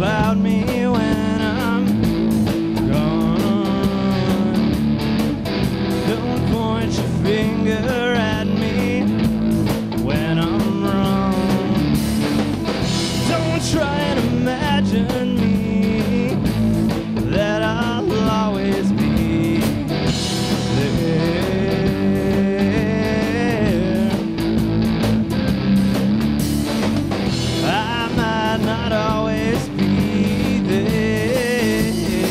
about me when I'm gone. Don't point your finger at me when I'm wrong. Don't try and imagine me that I'll always be there. I might not always be there.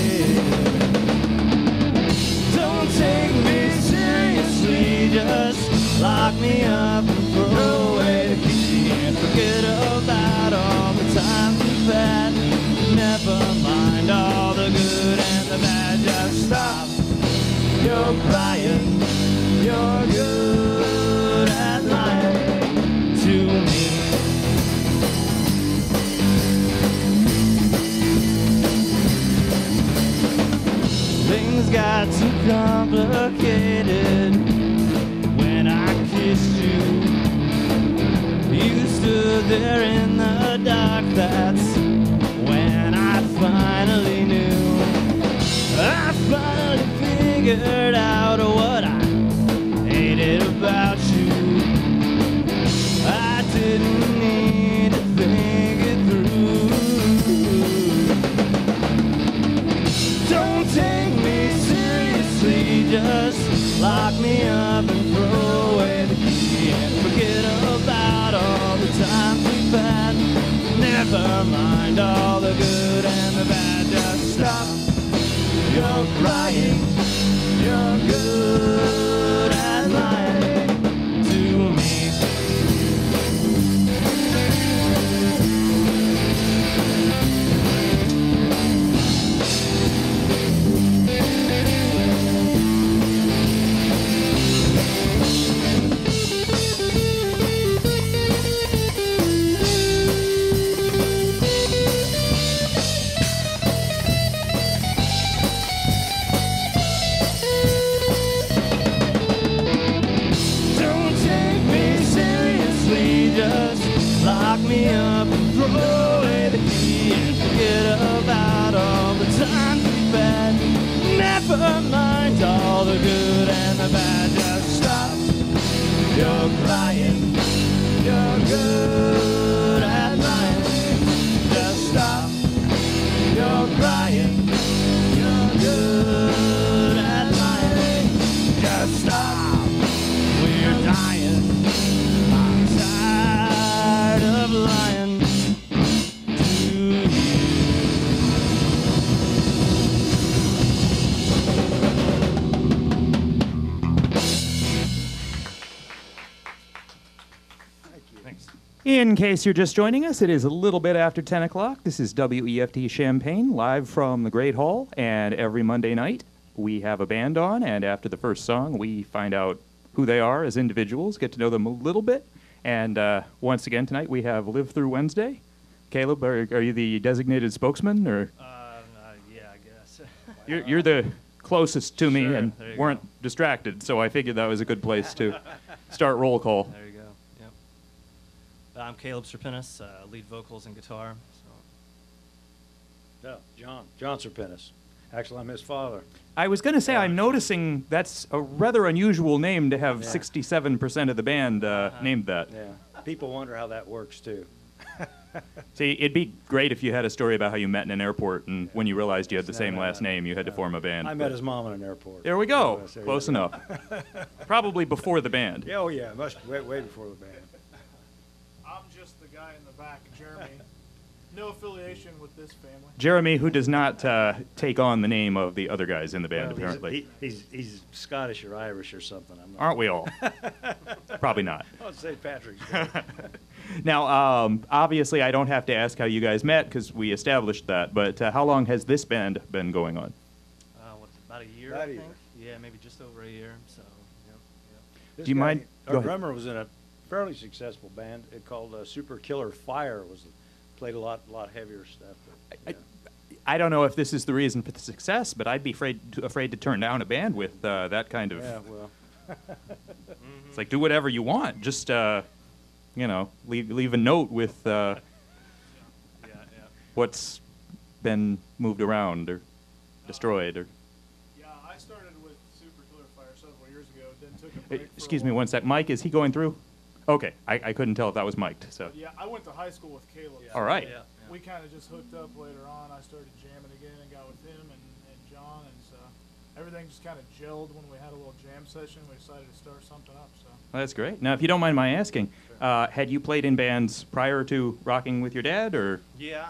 Don't take me seriously, just lock me up and throw away the key and forget about all the times we've had. Never mind all the good and the bad, just stop. You're crying, you're good at lying to me. Things got too complicated when I kissed you. You stood there in the dark, that's when I finally knew. I finally figured out what I hated about you. I didn't need to think it through. Don't take me seriously, just lock me up and throw away the key and forget about all the times we've had. Never mind all the good and the bad, just stop. You're crying, you're good at lying to me. Just lock me up and throw away the key and forget about all the times we've had. Never mind all the good and the bad, just stop. You're crying, you're good at lying. Just stop. You're crying, you're good at lying. Just stop. We're dying. Of lying to you. Thanks. In case you're just joining us, it is a little bit after 10 o'clock. This is WEFT Champaign, live from the Great Hall, and every Monday night we have a band on, and after the first song we find out who they are as individuals, get to know them a little bit. And once again tonight we have Live Through Wednesday. Caleb, are you the designated spokesman, or? Yeah, I guess. You're the closest to me Sure, and there you weren't distracted, so I figured that was a good place to start roll call. There you go. Yep. I'm Caleb Serpentis, lead vocals and guitar. No, John Serpentis. Actually, I'm his father. I was going to say, Yeah. I'm noticing that's a rather unusual name to have Yeah. 67% of the band named that. Yeah. People wonder how that works, too. See, it'd be great if you had a story about how you met in an airport, and when you realized you had the same last name, you had to form a band. I met his mom in an airport. There we go. So, Close yeah. enough. Probably before the band. Yeah, oh, yeah. Way before the band. I'm just the guy in the back, Jeremy. No affiliation with this family. Jeremy, who does not take on the name of the other guys in the band, Well, apparently. He's Scottish or Irish or something. I'm not. Aren't we all? Probably not. Oh, St. Patrick's Day. Now, obviously, I don't have to ask how you guys met because we established that. But how long has this band been going on? What's it, about a year, About I a year. think? Yeah, maybe just over a year. So, This Do you guy, mind- go Our ahead. drummer was in a fairly successful band called Super Killer Fire. Played a lot heavier stuff. But, I don't know if this is the reason for the success, but I'd be afraid to turn down a band with that kind of. yeah, well, It's like do whatever you want. Just leave a note with yeah. what's been moved around or destroyed or? Yeah, I started with Super Killer Fire several years ago. Then took a break. Excuse me one sec. Mike, is he going through? Okay, I couldn't tell if that was mic'd. So. Yeah, I went to high school with Caleb. Yeah. so All right. Yeah. We kind of just hooked up later on. I started jamming again and got with him and John, and so everything just kind of gelled when we had a little jam session. We decided to start something up. So Well, that's great. Now, if you don't mind my asking, had you played in bands prior to rocking with your dad, or? Yeah,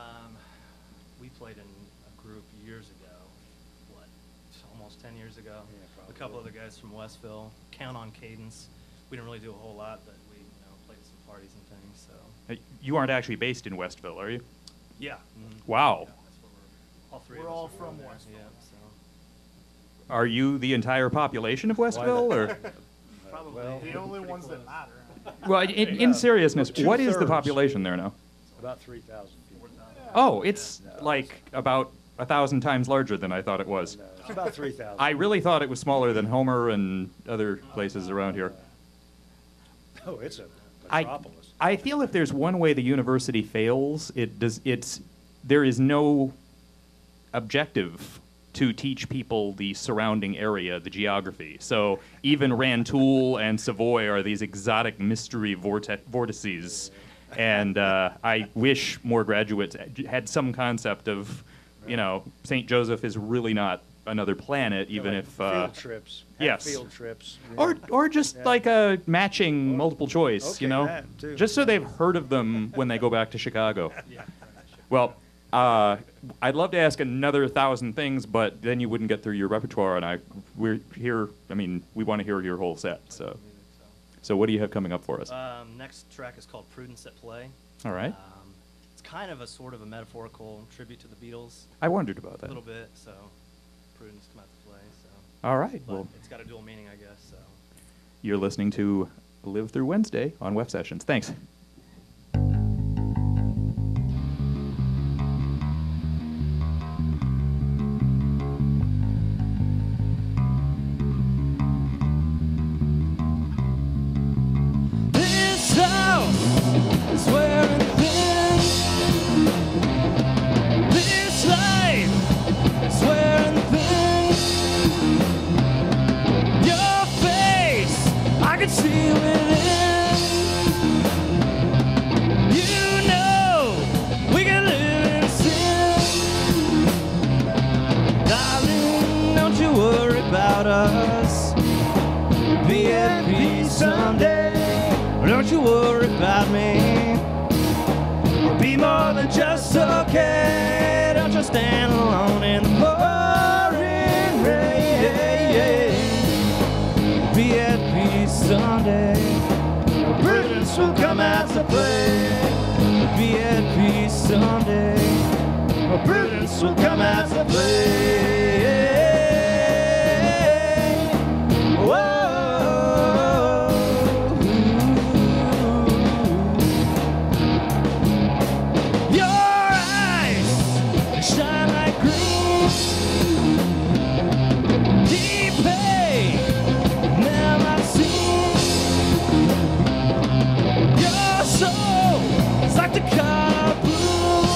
we played in a group years ago. What, almost 10 years ago? Yeah, A probably. couple other guys from Westville. Count on Cadence. We didn't really do a whole lot, but we played at some parties and things. So You aren't actually based in Westville, are you? yeah. Wow. Yeah, that's where all three we're of us all are from there. Westville. Yeah. So Are you the entire population of Westville, or? probably. well, the only pretty ones that close. matter. Well, in seriousness, what is the Two-thirds. population there now? About 3,000 people. Oh, it's No, like about 1,000 times larger than I thought it was. No, it's about 3,000. I really thought it was smaller than Homer and other places around here. Oh, it's a I, metropolis. I feel if there's one way the university fails, there is no objective to teach people the surrounding area, the geography. So even Rantoul and Savoy are these exotic mystery vortices. And I wish more graduates had some concept of, St. Joseph is really not another planet, even Like if... field trips. Have yes. Field trips. Or just Yeah. like a matching multiple choice, Okay, that too. Just so they've heard of them when they go back to Chicago. Yeah. Well, I'd love to ask another 1,000 things, but then you wouldn't get through your repertoire, and we want to hear your whole set. So what do you have coming up for us? Next track is called Prudence at Play. All right. It's kind of a sort of a metaphorical tribute to the Beatles, I wondered about a that. little bit. So Prudence come out to play. So, All right. but Well, it's got a dual meaning, I guess. So. you're listening to Live Through Wednesday on Web Sessions. Thanks. This house is wearing thin. This life is wearing thin. Your face, I can see within. You know we can live in sin. Darling, don't you worry about us. Be at peace someday. Don't you worry about me. We'll be more than just okay. Don't you stand alone in the pouring rain. Be at peace someday. Prudence will come out to play. Be at peace someday. Prudence will come out to play. Your eyes shine like green. Deep pain, never seen. Your soul is like the color blue.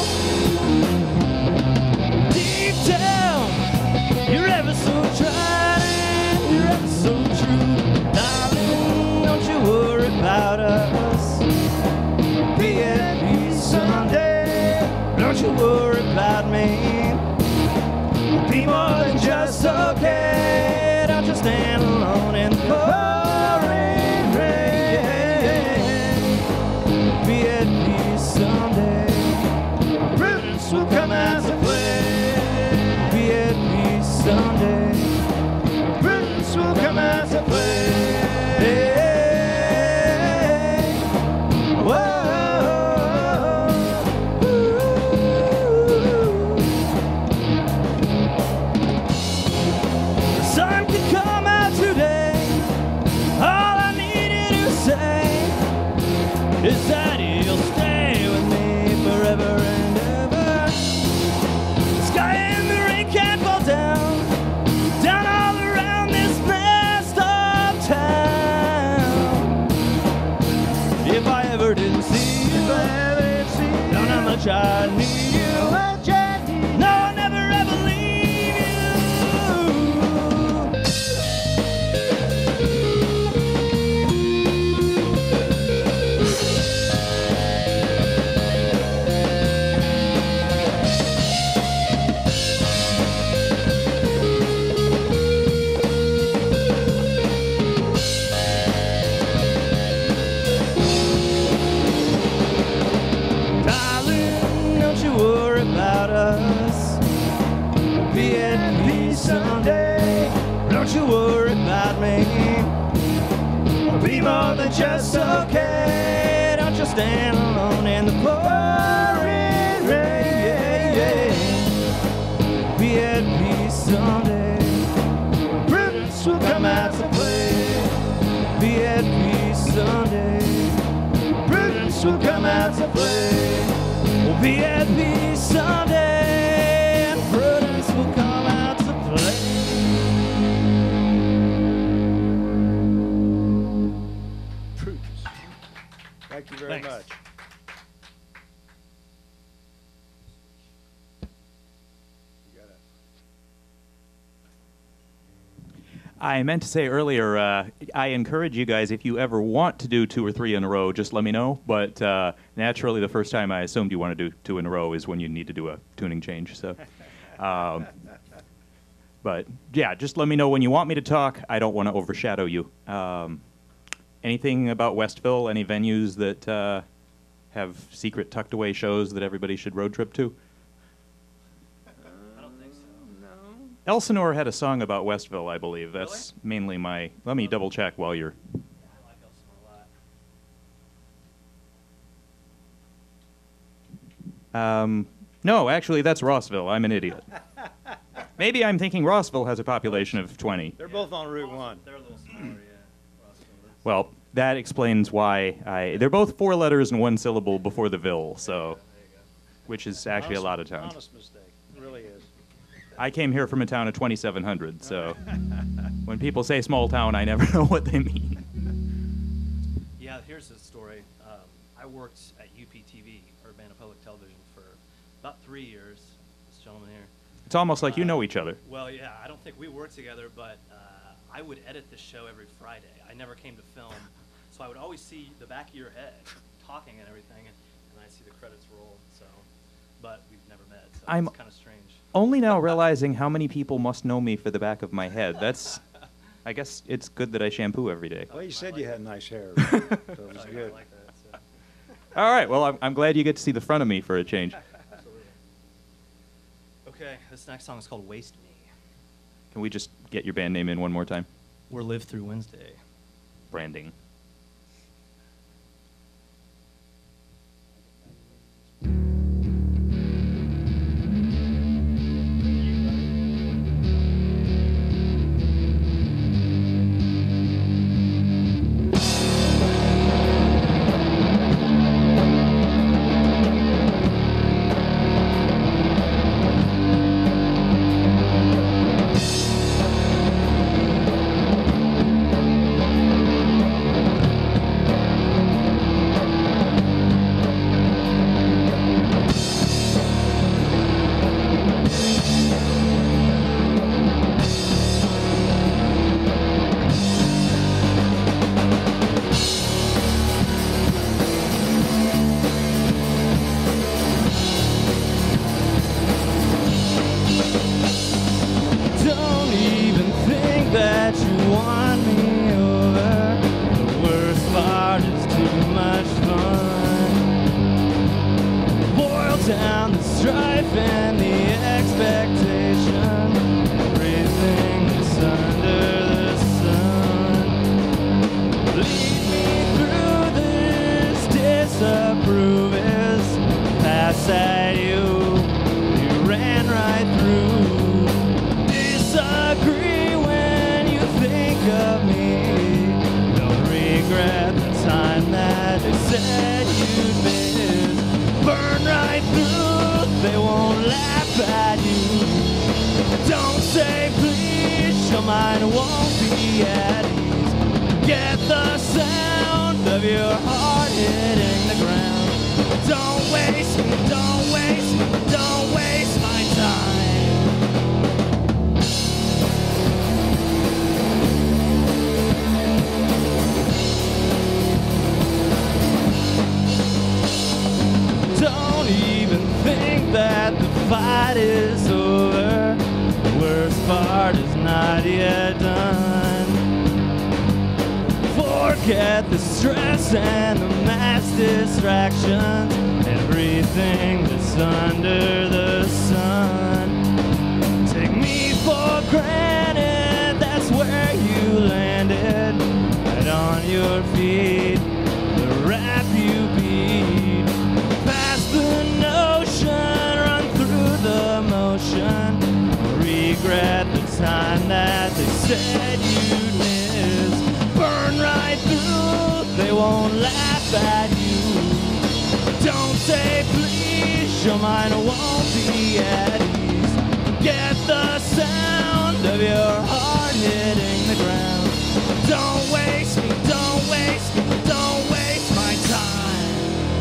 Deep down, you're ever so trying, you're ever so true. Darling, don't you worry about us. Be at peace someday. Don't you worry about me. We'll be more than just okay. Don't you stand alone in the pouring rain. Be at peace someday. Prudence will come out to play. Be at peace someday. Prudence will come out to play. Whoa. The sun could come out today. All I needed to say is that he'll stay with me forever and ever. The sky and the rain can't fall down all around this messed up town. If I ever didn't see you, don't know how much I need you. Don't you worry about me. I'll be more than just okay. Don't you stand alone in the pouring rain. Be at peace someday. Prudence will come out to play. Be at peace someday. Prudence will come out to play. We'll be at peace someday, and prudence will come out to play. Prudence. Thank you very Thanks. much. You got it. I meant to say earlier, I encourage you guys, if you ever want to do 2 or 3 in a row, just let me know. But naturally, the first time I assumed you want to do 2 in a row is when you need to do a tuning change. So, but yeah, just let me know when you want me to talk. I don't want to overshadow you. Anything about Westville? Any venues that have secret tucked away shows that everybody should road trip to? I don't think so. Elsinore had a song about Westville, I believe. That's mainly my. Let me double check while you're. Yeah, I like Elsinore a lot. No, actually, that's Rossville. I'm an idiot. Maybe I'm thinking Rossville has a population of 20. They're both on Route 1. They're a little smaller, yeah. Rossville is. Well, that explains why they're both 4 letters and 1 syllable before the Ville, so, There you go. which is actually a lot of towns. Honest mistake. It really is. I came here from a town of 2,700, so when people say small town, I never know what they mean. Yeah, here's a story. I worked at UPTV, Urbana Public Television, for about 3 years. This gentleman here. It's almost like you know each other. Well, yeah, I don't think we worked together, but I would edit the show every Friday. I never came to film, so I would always see the back of your head talking and everything, and I'd see the credits roll. So, but we've never met, so I'm- it's kind of strange. Only now realizing how many people must know me for the back of my head. That's, I guess it's good that I shampoo every day. Well, you said you had nice hair, so it was Oh, yeah, good. I like that. So. All right, well, I'm glad you get to see the front of me for a change. Absolutely. Okay, this next song is called Waste Me. Can we just get your band name in one more time? We're Live Through Wednesday. Branding. Don't even think that you want me over. The worst part is too much fun. Boil down the strife and the expectation. Everything that's under the sun. Lead me through this disapprove is pass at you. You ran right through. Disagree when you think of me. Don't regret the time that they said you'd miss. Burn right through, they won't laugh at you. Don't say please, your mind won't be at ease. Get the sound of your heart hitting the ground. Don't waste me, don't waste me, don't waste my time. Don't even think that the fight is over. The worst part is not yet done. Forget the stress and the mass distractions. Everything that's under the sun. Take me for granted, that's said you'd miss. Burn right through, they won't laugh at you. Don't say please, your mind won't be at ease. Get the sound of your heart hitting the ground. Don't waste me, don't waste me, don't waste my time.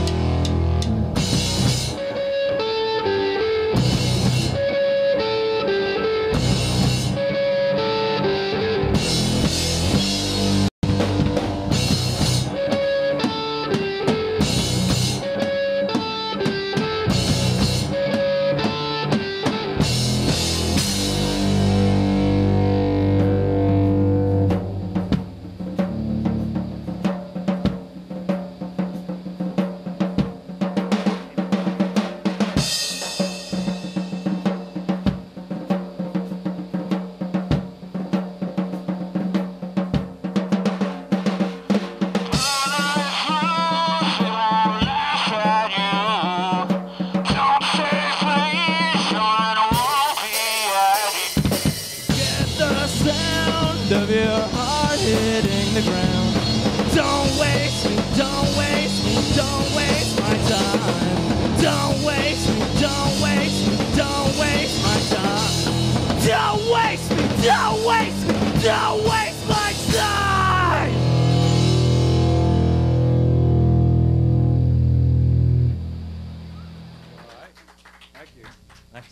Of your heart hitting the ground. Don't waste me, don't waste me, don't waste my time. Don't waste me, don't waste me, don't waste my time. Don't waste me, don't waste me, don't waste my time. All right. Thank you. Nice.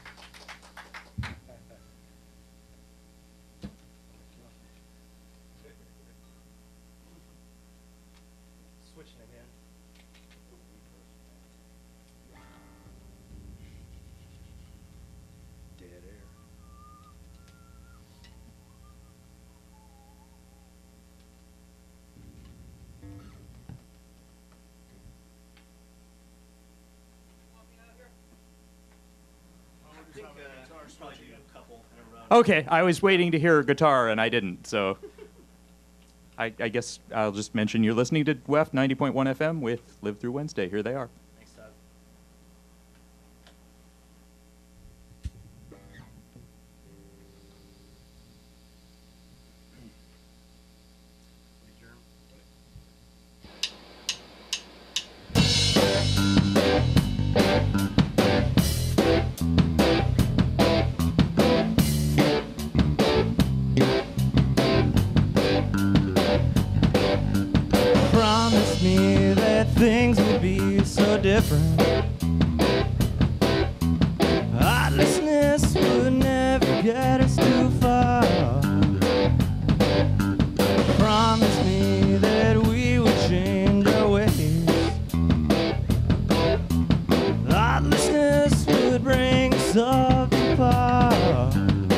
Switching again. Dead air. I think probably do a couple in a row. Okay, I was waiting to hear a guitar and I didn't, so I guess I'll just mention you're listening to WEF 90.1 FM with Live Through Wednesday. Here they are. Thanks, Doug. Adjourn. Promise me that things would be so different. Heartlessness would never get us too far. Promise me that we would change our ways. Heartlessness would bring us all apart.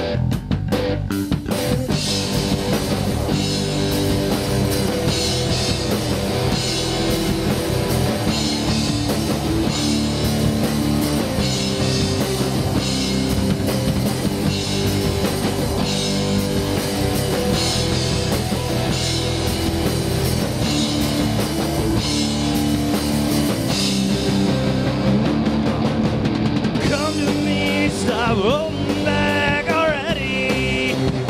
Come to me, stop holding back already.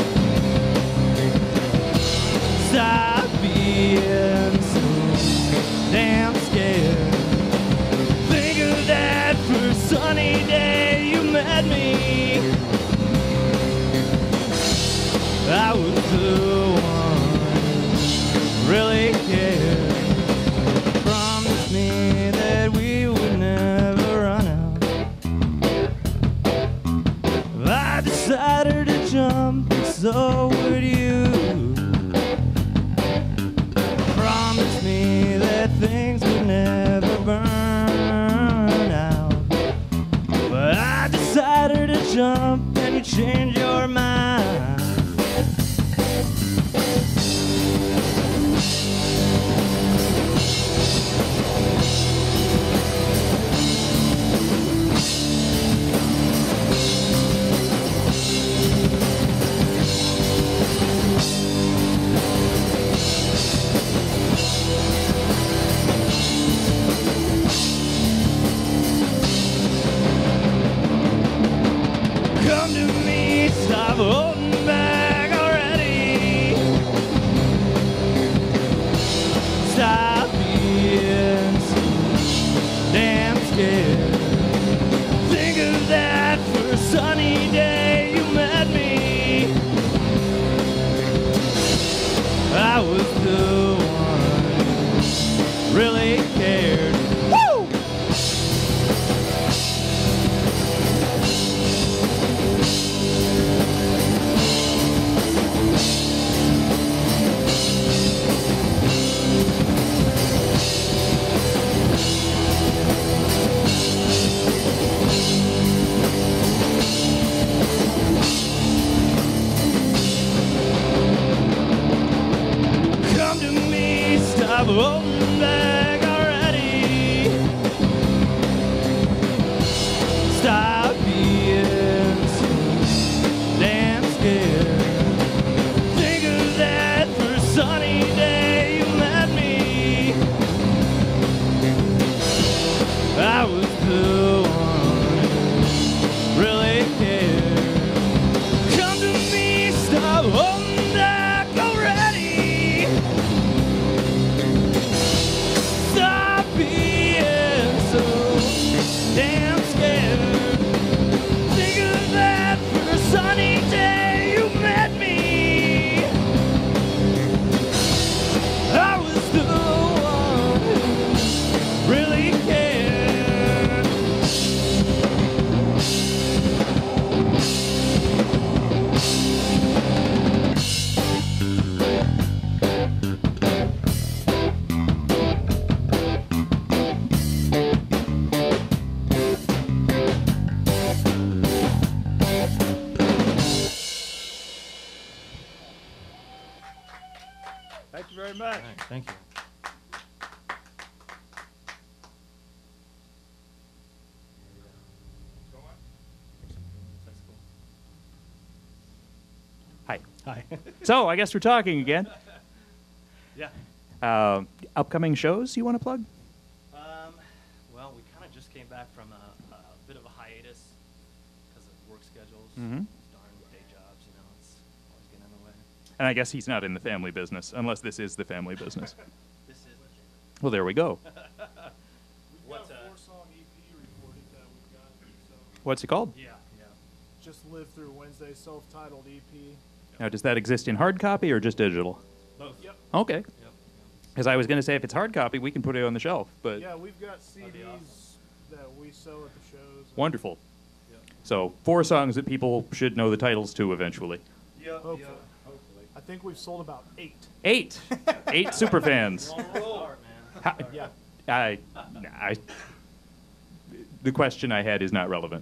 Stop being so damn scared. Think of that first sunny day you met me. I was the one really cared. Promise me that we would never run out. I decided to jump, and so would you. Promise me that things would never burn out. But I decided to jump, and you changed your mind. holding back already. Stop being so damn scared. Think of that first sunny day you met me. I was the one who really cared. Come to me, stop holding back already. Stop being so damn scared. Think of that first sunny day you met me. I was the one who really cared. Thank you very much. All right, thank you. That's cool. Hi. Hi. So I guess we're talking again. Yeah. Upcoming shows you want to plug? Well, we kind of just came back from a bit of a hiatus because of work schedules. Mhm. Darn day jobs, you know, it's always getting in the way. And I guess he's not in the family business, unless this is the family business. This is legit. Well, there we go. We've What's, got a 4-song EP recorded that we've got. So What's it called? Yeah, yeah. just Live Through Wednesday, self-titled E EP. Now, does that exist in hard copy or just digital? Both. Yep. Okay. Yep. Because I was going to say, if it's hard copy, we can put it on the shelf. But Yeah, we've got That'd be CDs awesome. that we sell at the shows. wonderful. Yep. So 4 songs that people should know the titles to eventually. Yeah, Hopefully. hopefully. I think we've sold about 8. 8. 8 super fans. Long start, man. Ha- Yeah. I, the question I had is not relevant.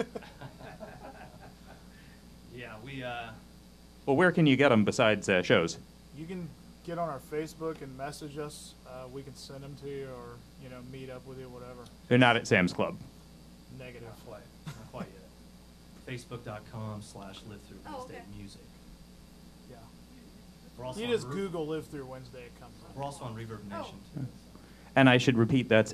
Yeah, we Well, where can you get them besides shows? You can get on our Facebook and message us. We can send them to you or, meet up with you, whatever. They're not at Sam's Club. Negative. not quite yet. Facebook.com/livethroughwednesdaymusic. Yeah. We're also You on just Re- Google Live Through Wednesday, it comes up. We're also on Reverb Nation too. And I should repeat, that's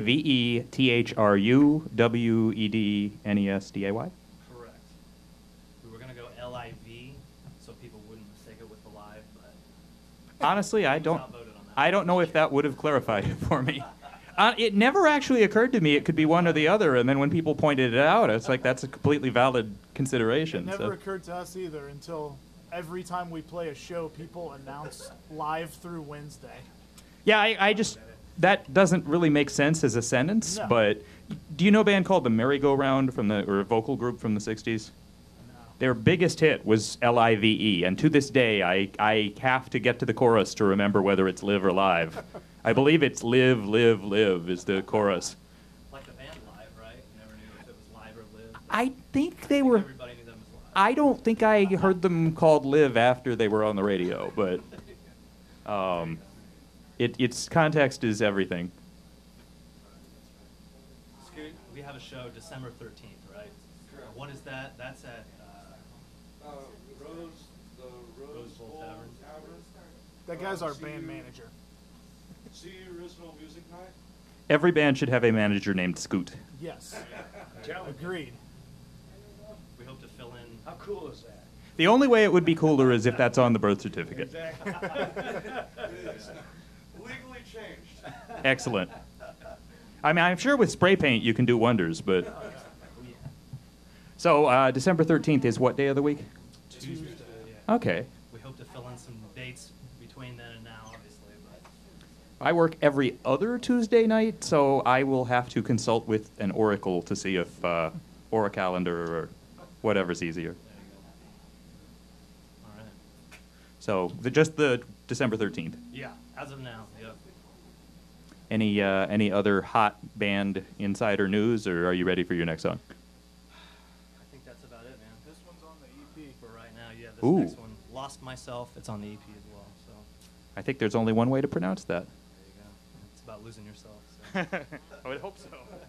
LIVETHRUWEDNESDAY. Correct. We were gonna go LIV, so people wouldn't mistake it with the live, but Honestly, I we was don't. outvoted on that. I don't know if that would have clarified it for me. It never actually occurred to me it could be one or the other, and then when people pointed it out, it's like that's a completely valid It consideration. never so. occurred to us either until every time we play a show, people announce Live Through Wednesday. Yeah, I just that doesn't really make sense as a sentence. No. But do you know a band called the Merry Go Round or a vocal group from the '60s? No. Their biggest hit was LIVE, and to this day, I have to get to the chorus to remember whether it's live or live. I believe it's live, live, live is the chorus. Like the band live, right? You never knew if it was live or live. I think they I think were. Everybody knew them as live. I don't think I heard them called live after they were on the radio, but its context is everything. Scoot, we have a show December 13th, right? What is that? That's at Rose Bowl Tavern. That guy's our band manager. See original music night? Every band should have a manager named Scoot. Yes. Tell me. Agreed. We hope to fill in. How cool is that? The only way it would be cooler is if that's on the birth certificate. Exactly. It is legally changed. Excellent. I mean, I'm sure with spray paint you can do wonders, but. So, December 13th is what day of the week? Tuesday. Yeah. Okay. We hope to fill in some dates between then and now, obviously, but I work every other Tuesday night, so I will have to consult with an oracle to see if, or a calendar or whatever's easier. there you go. All right. So, just the December 13th. Yeah, as of now, yep. Any other hot band insider news, or are you ready for your next song? I think that's about it, man. This one's on the EP. For right now, yeah. This Ooh. next one, Lost Myself. It's on the EP as well. So I think there's only one way to pronounce that. there you It's about losing yourself. So. I would hope so.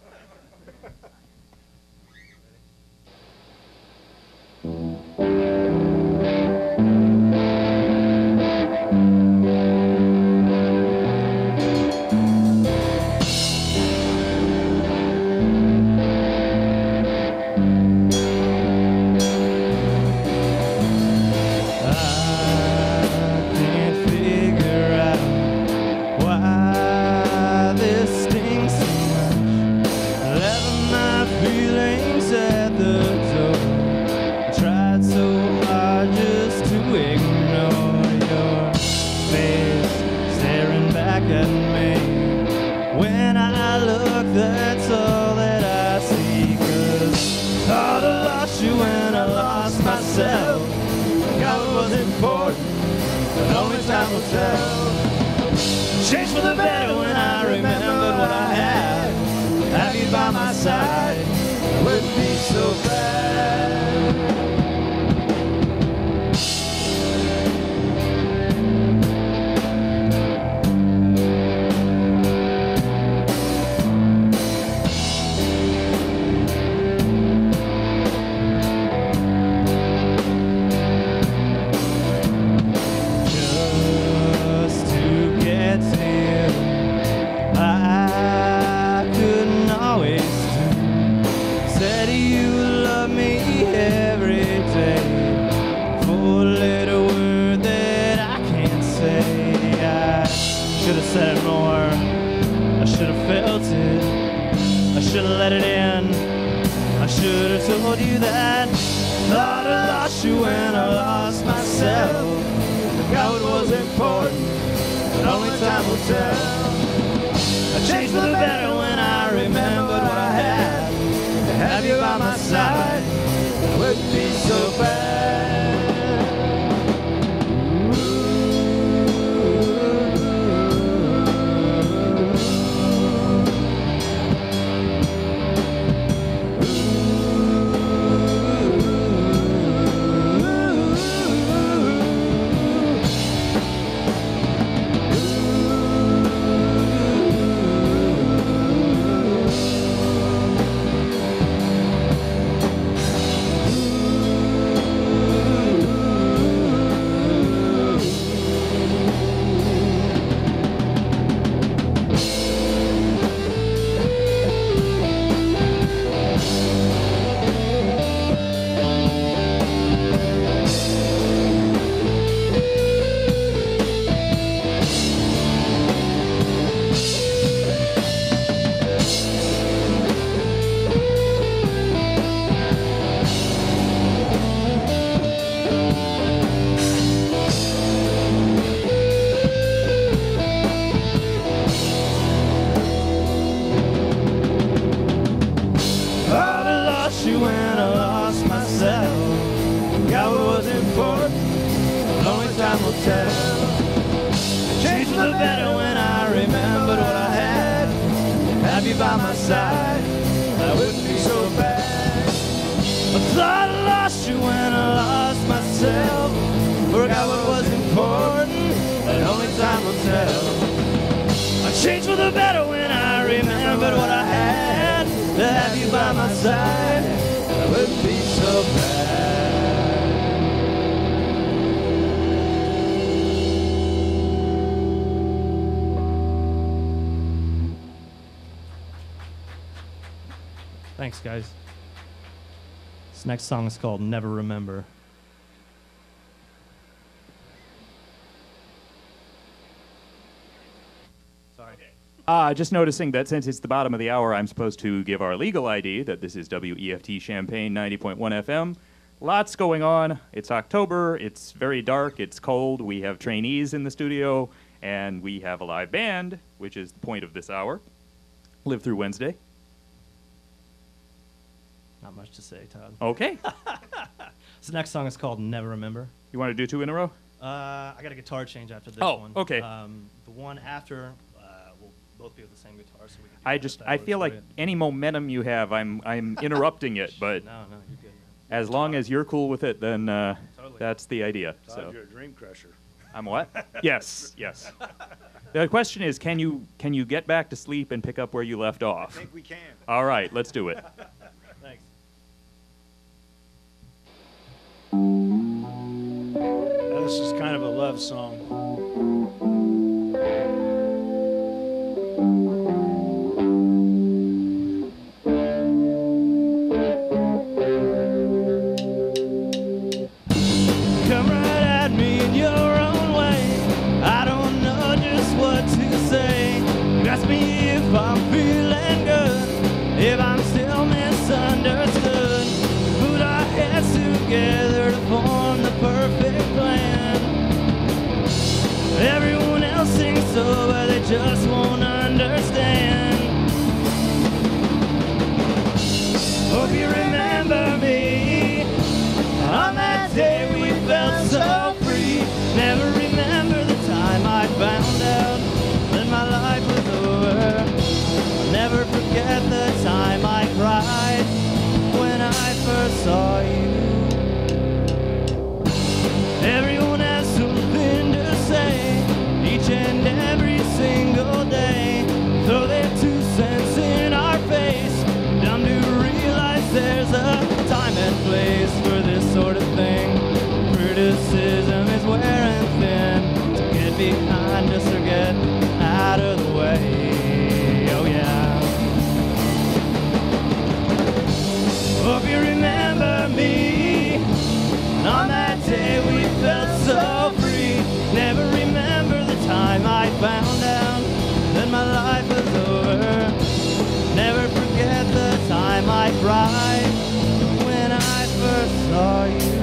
Changed for the better when I remembered what I had. Have you by my side, it wouldn't be so bad. Let it in. I should have told you that. Thought I lost you when I lost myself. Forgot what was important, but only time will tell. I changed for the better when I remembered what I had. To have you by my side, it wouldn't be so bad. By my side, that wouldn't be so bad. I thought I lost you when I lost myself. Forgot what was important, but only time will tell. I changed for the better when I remembered what I had. To have you by my side, that wouldn't be so bad. Thanks, guys. This next song is called Never Remember. Sorry. Just noticing that since it's the bottom of the hour, I'm supposed to give our legal ID that this is WEFT Champaign 90.1 FM. Lots going on. It's October. It's very dark. It's cold. We have trainees in the studio, and we have a live band, which is the point of this hour. Live through Wednesday. Not much to say, Todd. Okay. This next song is called Never Remember. You want to do two in a row? I got a guitar change after this Oh, one. okay. The one after will both be with the same guitar, so we can do I feel like any momentum you have, I'm interrupting it, but No, you're good. as long as you're cool with it, then Totally. that's the idea. Todd, So you're a dream crusher. I'm what? Yes, yes. The question is, can you get back to sleep and pick up where you left I off? think we can. All right, let's do it. Thanks. This is kind of a love song. Come right at me in your own way. I don't know just what to say. Ask me if I'm feeling good, if I'm still misunderstood. Put our heads together to form the perfect plan. Everyone else thinks so, but they just won't understand. Hope you remember me on that day we felt so free. Never remember the time I found out that my life was over. Never forget the time I cried when I first saw you. Everyone has something to say each and every single day. Throw their 2 cents in our face. Dumb to realize there's a time and place for this sort of thing. Criticism is wearing thin. So get behind us or get out of the way. Oh yeah. Hope you remember me on that day we felt so free. Never remember the time I found out that my life was over. Never forget the time I cried when I first saw you.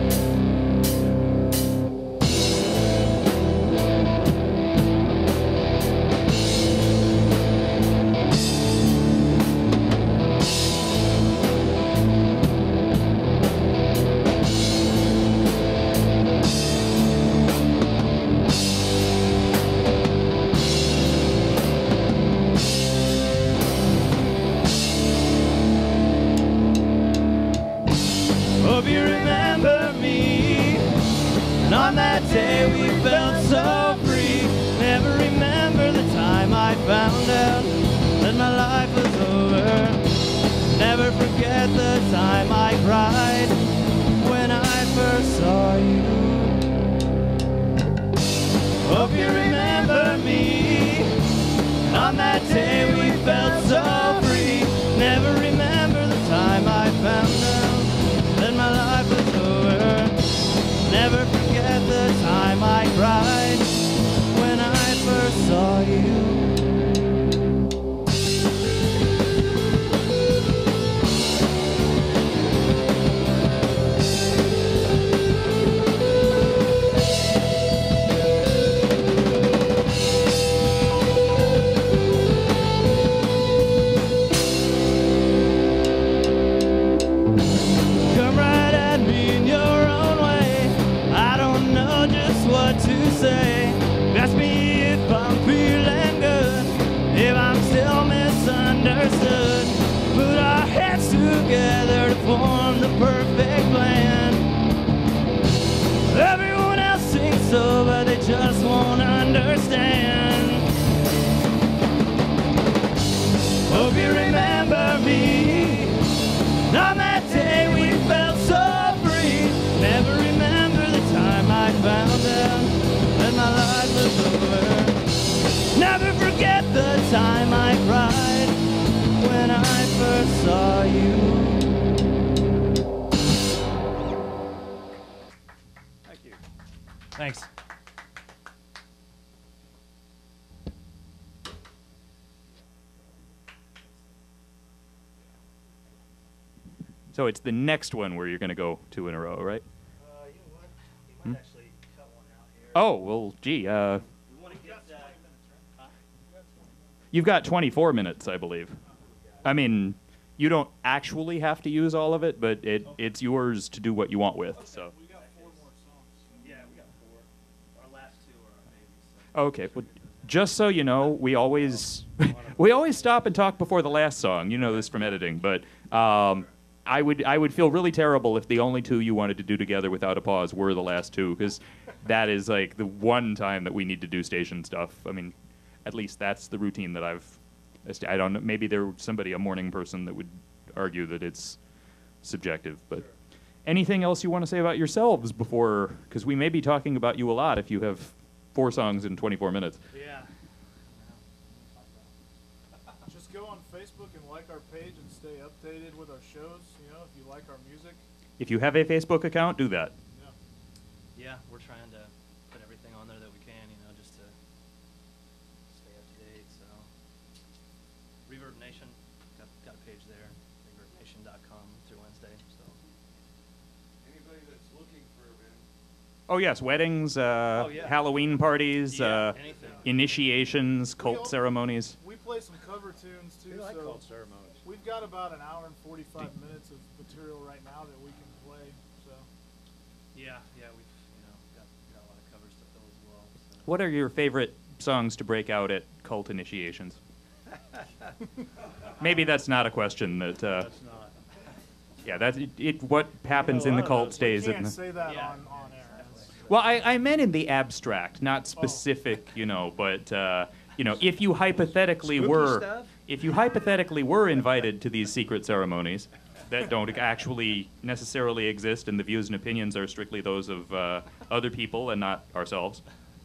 Hope you remember me. And on that day we felt so free. Never remember the time I found out that my life was over. Never forget the time I cried when I first saw you. Hope you remember me. And on that day we felt so free. Never remember the time I found out that my life was over. Never forget the time I cried when I first saw you. Come right at me in your own way. I don't know just what to say. Ask me if I'm feeling good, if I'm still misunderstood. Put our heads together to form the perfect plan. Everyone else thinks so, but they just won't understand. Hope you remember me. On that day we felt so free. Never remember the time I found out that my life was over. Never forget the time I cried when I first saw you. Thank you. Thanks. So it's the next one where you're going to go 2 in a row, right? You know what? We might actually cut one out here. Oh, well, gee, We want to get that. you've got 24 minutes, I believe. I mean, you don't actually have to use all of it, but it's yours to do what you want with, so. We got 4 more songs. Yeah, we got 4. Our last 2 are our babies. So. Okay, well, just so you know, we always we always stop and talk before the last song. You know this from editing, but I would feel really terrible if the only two you wanted to do together without a pause were the last two, because that is like the one time that we need to do station stuff. I mean, at least that's the routine that I don't know. Maybe a morning person that would argue that it's subjective, but anything else you want to say about yourselves before? Because we may be talking about you a lot if you have 4 songs in 24 minutes. Yeah. Just go on Facebook and like our page and stay updated with our shows. You know, if you like our music. If you have a Facebook account, do that. Yeah. Yeah, we're trying to put everything on there that we can, just to stay up to date. So, Reverb Nation, got a page there, reverbnation.com through Wednesday. So, Anybody that's looking for a band, Oh yes, weddings, yeah. Halloween parties, anything. initiations, cult al- ceremonies. We play some cover tunes too. We like so cult ceremonies. we've got about an hour and 45 minutes of material right now that we can play. So Yeah, we've got a lot of covers to fill as well. So. What are your favorite songs to break out at cult initiations? Maybe that's not a question that. That's not. Yeah, that's it. What happens in the cult stays in can't the. say that Yeah. on air. Well, I meant in the abstract, not specific, but if you hypothetically Spooky were, stuff? if you hypothetically were invited to these secret ceremonies that don't actually necessarily exist, and the views and opinions are strictly those of other people and not ourselves.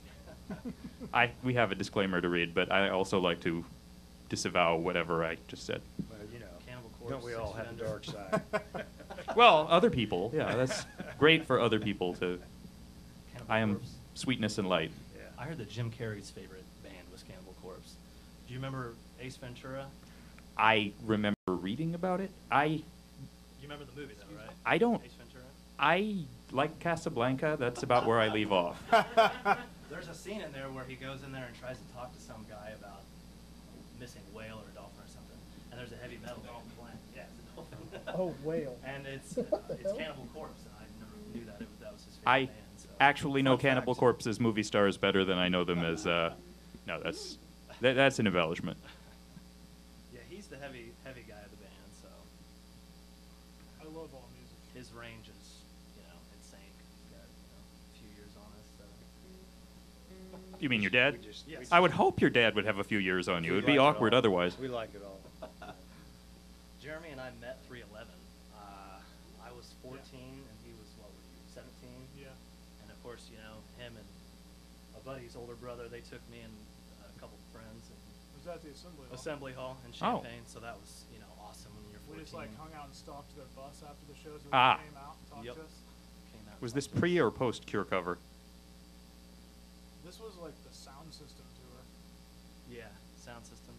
We have a disclaimer to read, but I also like to disavow whatever I just said. Well, Cannibal Corpse. don't we all 6 have Feet a Under. dark side? Well, other people, yeah, that's great for other people to. Cannibal I am Corpse. sweetness and light. Yeah. I heard that Jim Carrey's favorite band was Cannibal Corpse. Do you remember Ace Ventura? I remember reading about it. You remember the movie though, right? I don't. Ace Ventura? I like Casablanca. That's about where I leave off. There's a scene in there where he goes in there and tries to talk to some guy about missing a whale or a dolphin or something. And there's a heavy metal band playing. Yeah, it's a dolphin. Oh, whale. And it's hell? Cannibal Corpse. And I never knew that that was his favorite I band. So. actually know Fun Cannibal fact. Corpse as movie stars better than I know them as. No, that's an embellishment. Yeah, he's the heavy guy of the band. So I love all music. his range is, insane. He's got a few years on us. So. You mean your dad? Yes. I would hope your dad would have a few years on you. It would be awkward otherwise. We like it all. Jeremy and I met 311. I was 14 and he was, 17? Yeah. And of course, him and a buddy's older brother, they took me and a couple friends and Was that the assembly hall? Assembly Hall in Oh. Champaign. So that was, awesome when you're 14. We just hung out and stalked their bus after the shows. And Ah. they came out and talked Yep. to us. Came out Was and this talked to pre us. or post Cure cover? This was like the sound system tour. Yeah, sound system.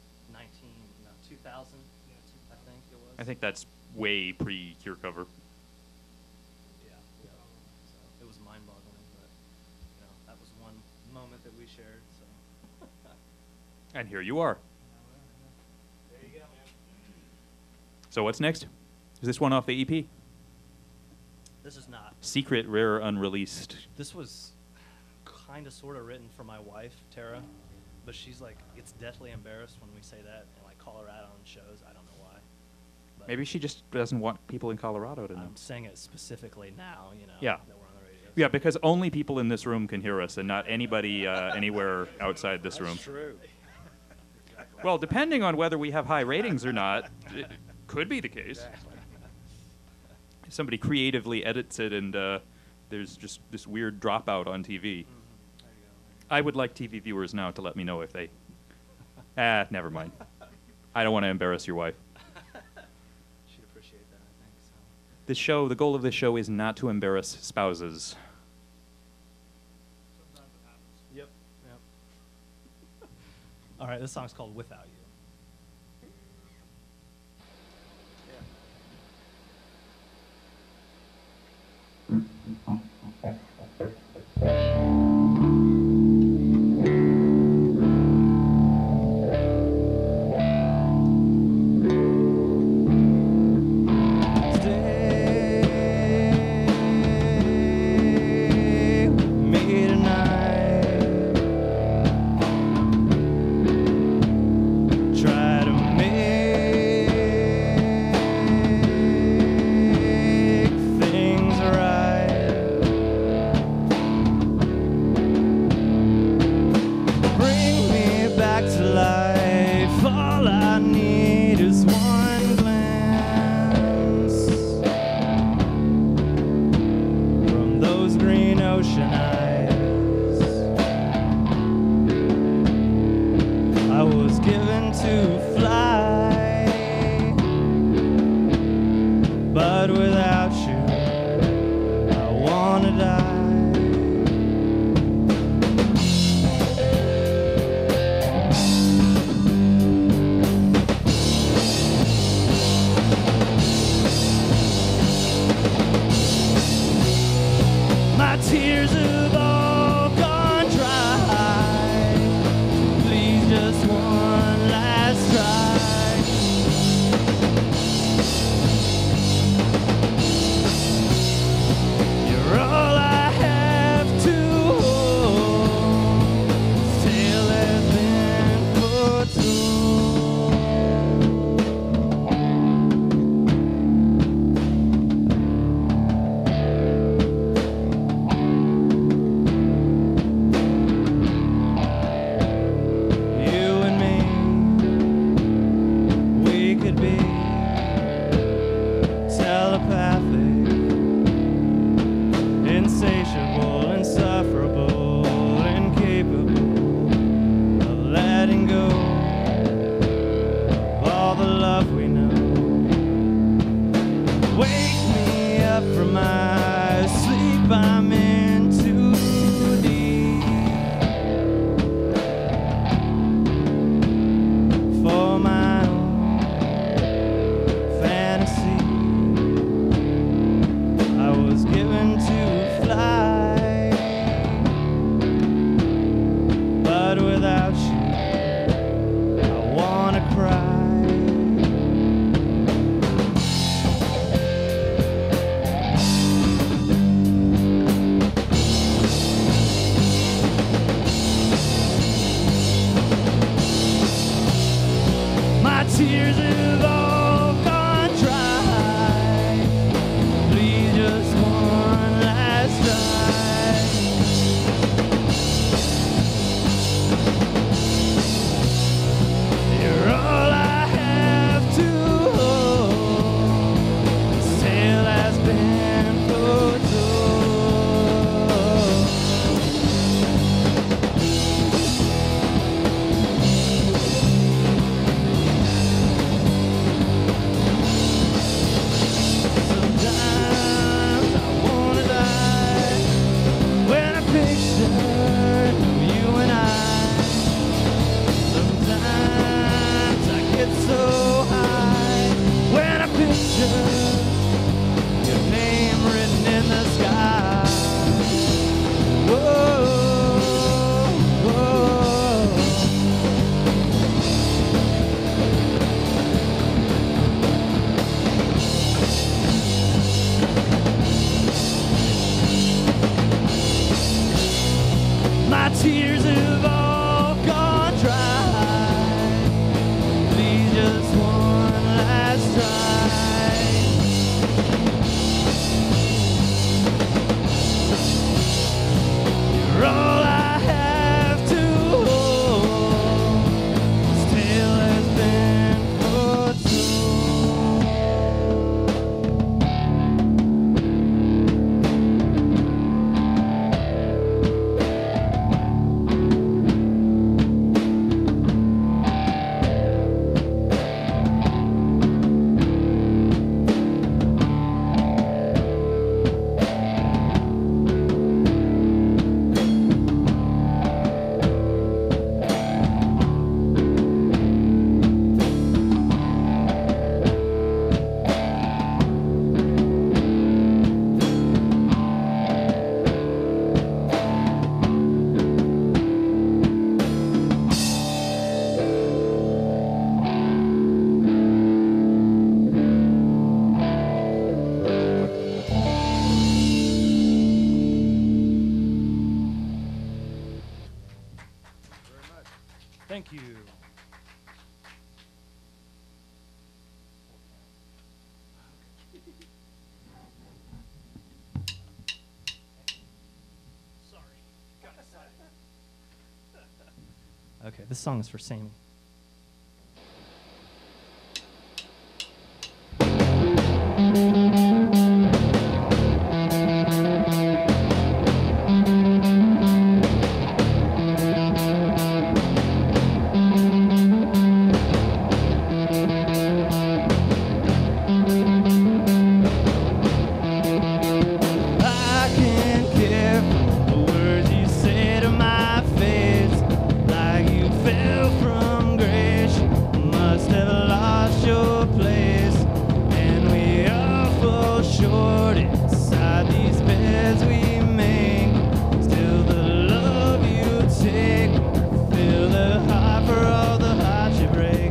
2000, Yeah, I think it was. I think that's way pre Cure cover. Yeah. So it was mind-boggling, but that was one moment that we shared. So. And here you are. There you go. So what's next? Is this one off the EP? This is not. Secret, rare, unreleased. This was kind of sort of written for my wife, Tara, but she's gets deathly embarrassed when we say that and call her out on shows. I don't know why. But Maybe she just doesn't want people in Colorado to know. I'm saying it specifically now, Yeah. that we're on the radio. Yeah, because only people in this room can hear us, and not anybody anywhere outside this room. That's true. Well, depending on whether we have high ratings or not, it could be the case. Exactly. Somebody creatively edits it, and there's just this weird dropout on TV. There you go. I would like TV viewers now to let me know if they. Never mind. I don't want to embarrass your wife. She'd appreciate that, I think. So. The goal of this show is not to embarrass spouses. Sometimes it happens. Yep. All right, this song's called "Without You." Stay with me tonight. tears have all gone dry. Please, just one last try. You're all I have to hold. This tale has been foretold. Sometimes I wanna die when I picture you and I. Sometimes I get so high when I picture your name written in the sky. Whoa, whoa. My tears have all gone dry. Please, just one last try. You're all I have to hold. This tale has been Thank you. Okay, this song is for Sammy. I can't care for the words you say to my face. Like you fell from grace, you must have lost your place. And we all fall short inside these beds we make. Still the love you take will fill the heart for all the hearts you break.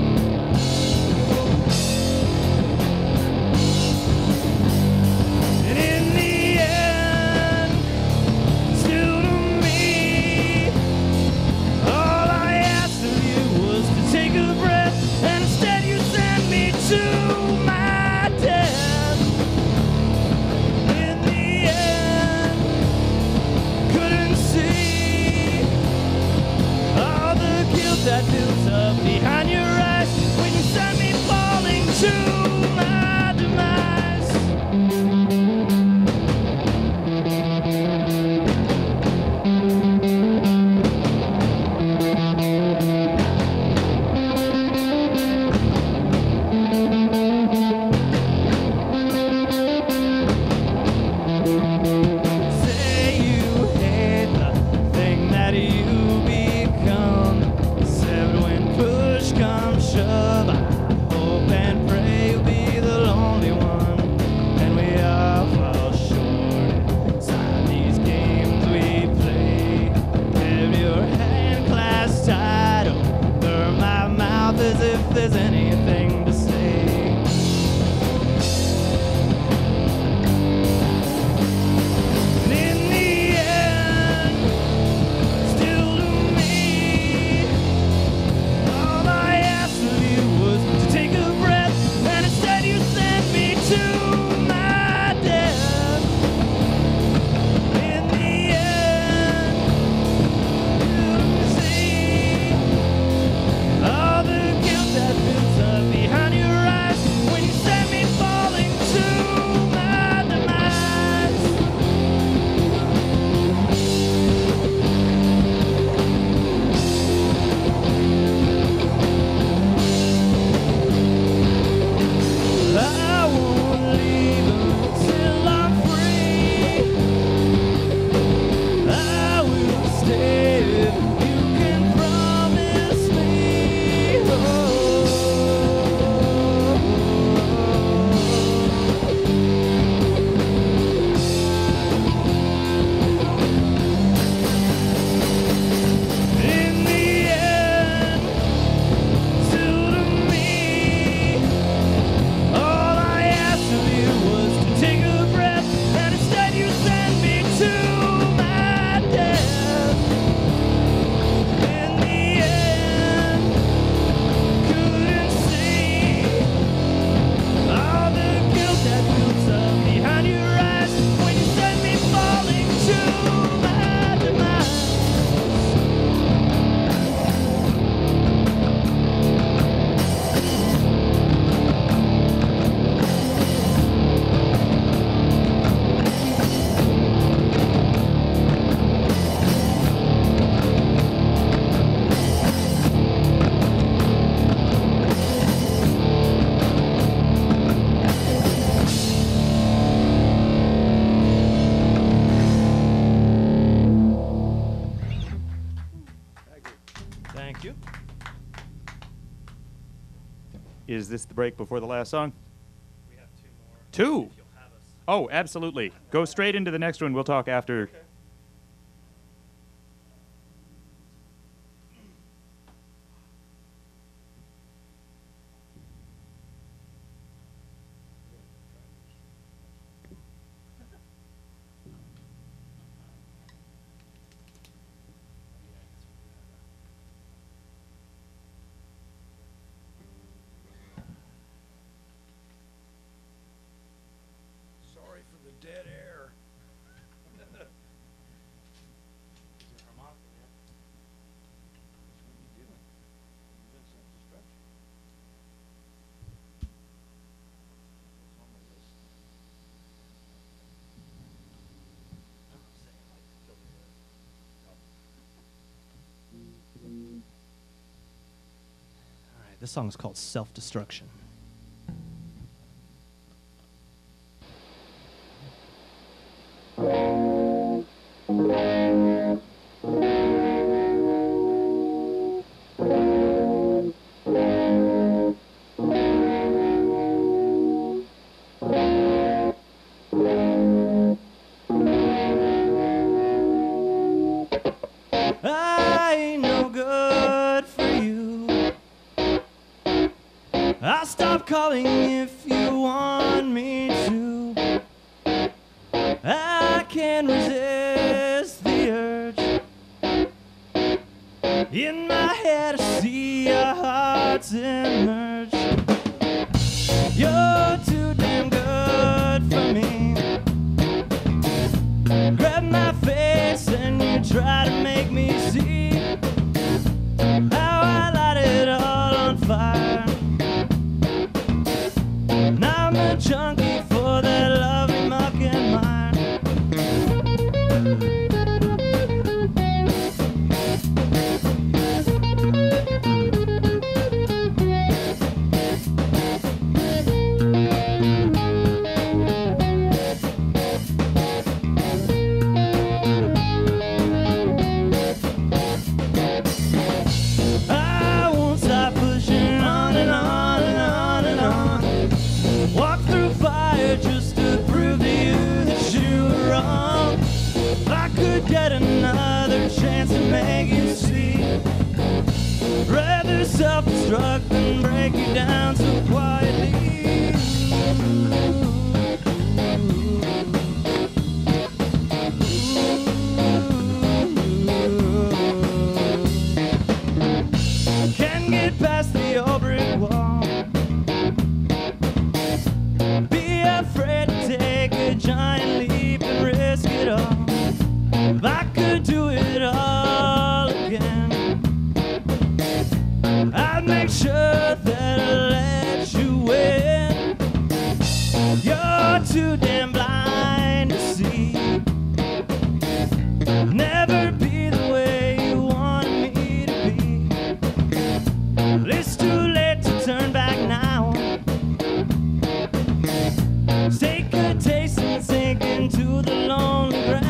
And in the end, still to me, all I asked of you was to take a breath, and instead you sent me to my death. In the end, couldn't see all the guilt that built up behind your eyes when you sent me falling to my demise. Say you hate the thing that you become. Except when push comes shove, I hope and pray you'll be Thank you. Is this the break before the last song? We have two more. Two? If you'll have us. Oh, absolutely. Go straight into the next one. We'll talk after. Okay. Sorry for the dead air. All right, this song is called Self-Destruction. I ain't no good for you. I'll stop calling if you want me to. I can't resist the urge. In my head I see our hearts emerge. You're too damn good for me. Grab my face and you try to make me see how I light it all on fire. Now I'm a junkie for that lovely muck and mire. I won't stop pushing on and on and on and on. Walk through fire just to prove to you that you were wrong. If I could get another chance to make you see, rather self-destruct than break you down so quietly. Can't get past the old brick wall. Be afraid to take a giant leap and risk it all. If I could do it all again, I'd make sure that I let you win. You're too damn blind to see. Never be the way you want me to be. It's too late to turn back now. Take a taste and sink into the lonely ground.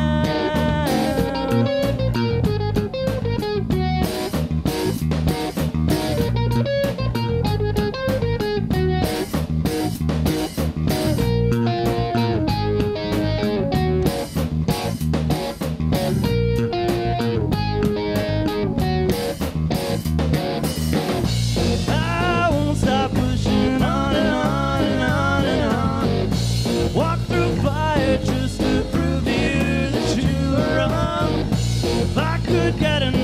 I won't stop pushing on and on and on and on. Walk through fire just to prove to you that you were wrong. If I could get another